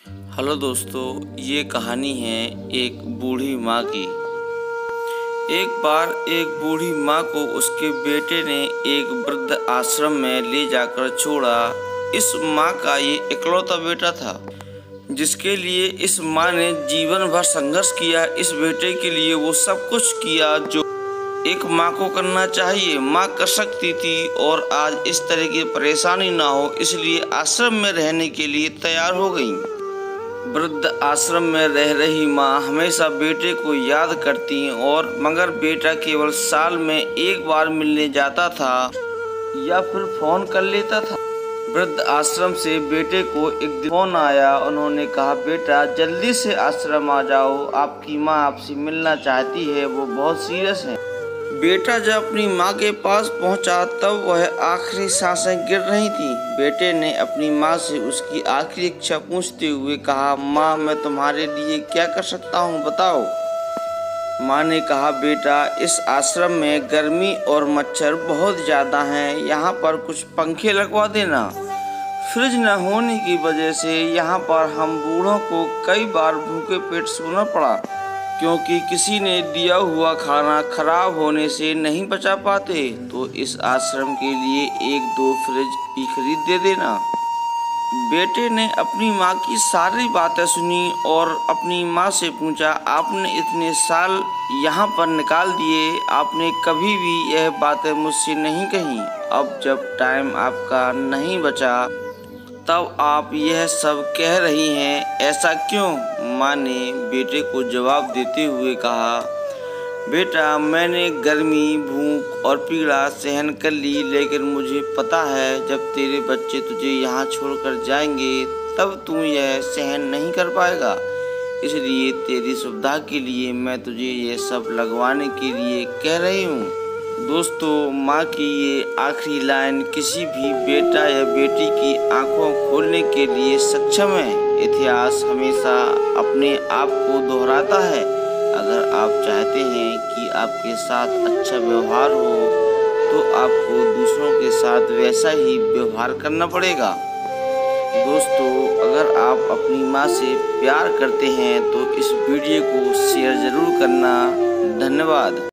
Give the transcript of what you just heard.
Hello दोस्तों, ये कहानी है एक बूढ़ी माँ की। एक बार एक बूढ़ी माँ को उसके बेटे ने एक वृद्ध आश्रम में ले जाकर छोड़ा। इस माँ का ये इकलौता बेटा था जिसके लिए इस माँ ने जीवन भर संघर्ष किया। इस बेटे के लिए वो सब कुछ किया जो एक माँ को करना चाहिए। माँ कर सकती थी और आज इस तरह की परेशानी ना हो, इसलिए आश्रम में रहने के लिए तैयार हो गई। वृद्ध आश्रम में रह रही माँ हमेशा बेटे को याद करती और मगर बेटा केवल साल में एक बार मिलने जाता था या फिर फोन कर लेता था। वृद्ध आश्रम से बेटे को एक दिन फोन आया। उन्होंने कहा, बेटा जल्दी से आश्रम आ जाओ, आपकी माँ आपसे मिलना चाहती है, वो बहुत सीरियस है। बेटा जब अपनी माँ के पास पहुंचा तब वह आखिरी सांसें गिर रही थी। बेटे ने अपनी माँ से उसकी आखिरी इच्छा पूछते हुए कहा, माँ मैं तुम्हारे लिए क्या कर सकता हूँ, बताओ। माँ ने कहा, बेटा इस आश्रम में गर्मी और मच्छर बहुत ज़्यादा हैं, यहाँ पर कुछ पंखे लगवा देना। फ्रिज न होने की वजह से यहाँ पर हम बूढ़ों को कई बार भूखे पेट सोना पड़ा, क्योंकि किसी ने दिया हुआ खाना खराब होने से नहीं बचा पाते। तो इस आश्रम के लिए एक दो फ्रिज भी खरीद दे देना। बेटे ने अपनी माँ की सारी बातें सुनी और अपनी माँ से पूछा, आपने इतने साल यहाँ पर निकाल दिए, आपने कभी भी यह बातें मुझसे नहीं कही। अब जब टाइम आपका नहीं बचा तब आप यह सब कह रही हैं, ऐसा क्यों? माँ ने बेटे को जवाब देते हुए कहा, बेटा मैंने गर्मी, भूख और पीड़ा सहन कर ली, लेकिन मुझे पता है जब तेरे बच्चे तुझे यहाँ छोड़कर जाएंगे तब तू यह सहन नहीं कर पाएगा। इसलिए तेरी सुविधा के लिए मैं तुझे ये सब लगवाने के लिए कह रही हूँ। दोस्तों, माँ की ये आखिरी लाइन किसी भी बेटा या बेटी की आंखों खोलने के लिए सक्षम है। इतिहास हमेशा अपने आप को दोहराता है। अगर आप चाहते हैं कि आपके साथ अच्छा व्यवहार हो तो आपको दूसरों के साथ वैसा ही व्यवहार करना पड़ेगा। दोस्तों, अगर आप अपनी माँ से प्यार करते हैं तो इस वीडियो को शेयर ज़रूर करना। धन्यवाद।